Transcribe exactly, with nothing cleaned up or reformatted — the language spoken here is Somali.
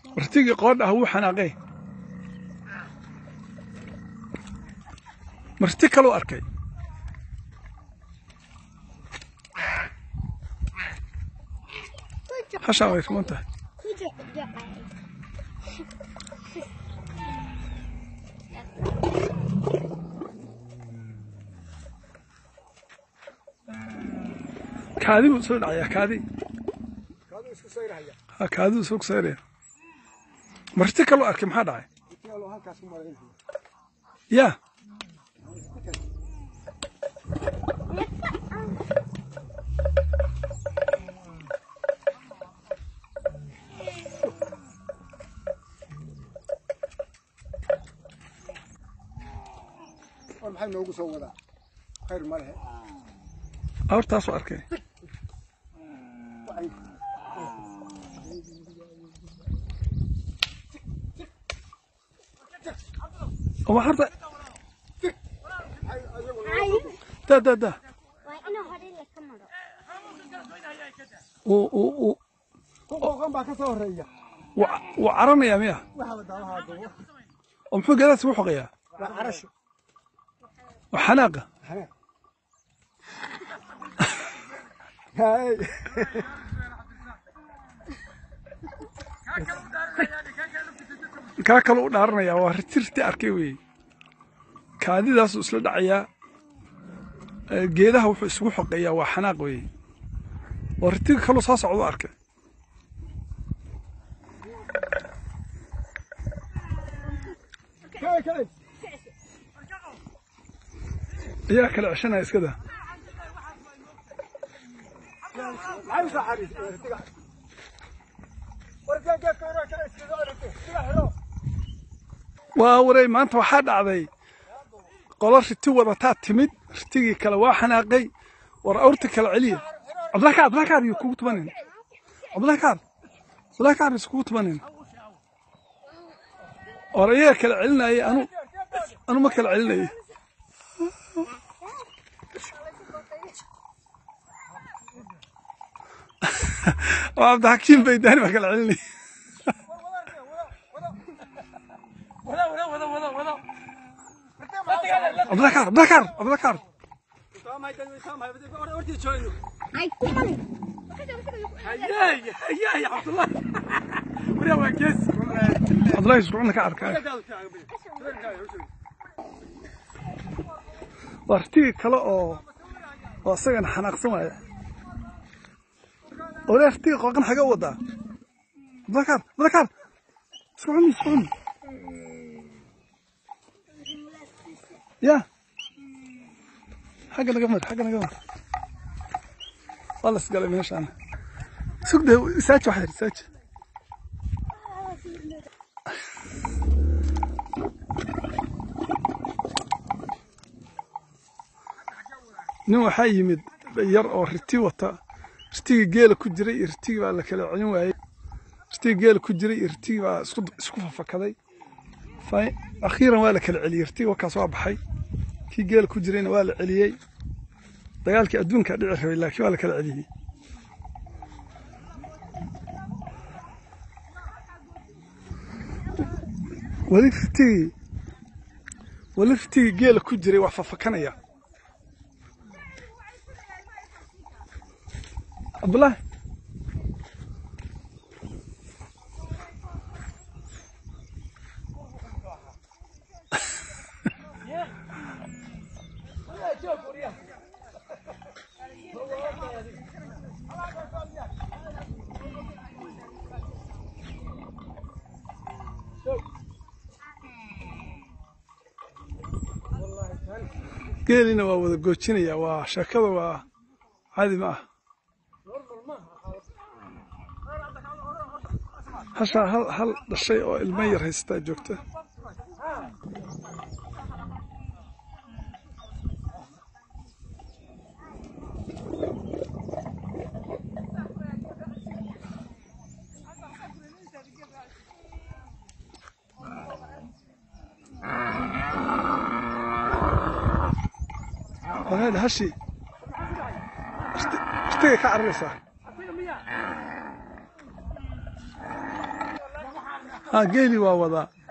martigi qoodha uu xanaaqay marti kale oo arkay hasha way ruunta kaadi uu soo dhacay kaadi kaadi isku sayraya ha kaadi isku sayraya marti kale oo arkay maxaa dhacay ya maxay noogu soo wadaa khayr ma leh awrtaas oo arkay oo harta da da da وأنا هذي اللي كمله. و و و وقام باك soo horeeya وعرميا ميا waxa wadaha dabo ومحو جلس وحقيا عرش وحناقة هاي كاكلو دارنيا وارتيرتي arkay way kaadidaas isla dhacaya geedaha wuxuu isugu xoqeeyaa waa xanaaq way wartiga kale soo socdo arkay كاي كاي يا كلا عشنا اسكده عايز احرج ورجع جاك ورا كاي اسكده ورا waa waray maanta waxa dhacday qolor riti wadataa timid ritigii kale waa xanaaqay war awrta kala celiya abdullah kaad abdullah kaad iyo kugu tubanin abdullah kaad abdullah kaad isku tubanin oraya kala celinay anu anu ma kala celinay waa abda hakiim baydaan ma kala celinay ولا ولا ولا ولا ولا abdullah kaad abdullah kaad abdullah kaad سامي سامي ورتي جوينو هاي كمله. هيا هيا يا عبد الله ورا وكيس abdullah isku ka arkay wartii kale oo oo asagan xanaaqsan waay oo leertii qoqan xaga wada bakar bakar iskuun iskuun يا حاجة نجمد حاجة نجمد خلص قال ماشي أنا سوق ده ساتش واحد ساتش نو حي مد بير أو رتي وطا رتي جيل كجري رتي ولا كلا عيون وعي رتي جيل كجري رتي وسكوف سكوف فكذي فاي أخيرا ولا كلا علي رتي وكاسوا بحي كي جيل كجرينا ولا عليي dagaalkii adduunka dhici rabay laakiin waa la kala celiyay waliftii waliftii geel ku jiray wax fafakanaya Abdullah geelina waa wada goojinaya waa sheekada waa caadi ma ah hasha hal hal dhashay oo ilmo yar haysta joogta هذا هالشيء اشتري كعرسة ها geeli waa wadaa